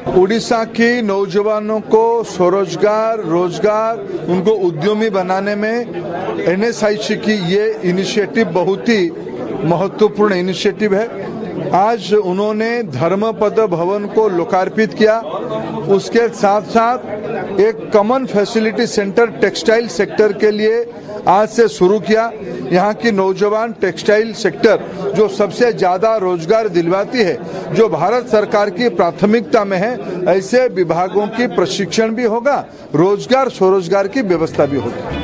उड़ीसा की नौजवानों को स्वरोजगार, रोजगार, उनको उद्यमी बनाने में NSIC की ये इनिशिएटिव बहुत ही महत्वपूर्ण इनिशिएटिव है। आज उन्होंने धर्मपद भवन को लोकार्पित किया। उसके साथ साथ एक common facility centre textile sector के लिए आज से शुरू किया। यहाँ की नौजवान टेक्सटाइल सेक्टर जो सबसे ज्यादा रोजगार दिलवाती है, जो भारत सरकार की प्राथमिकता में है, ऐसे विभागों की प्रशिक्षण भी होगा, रोजगार स्वरोजगार की व्यवस्था भी होगी।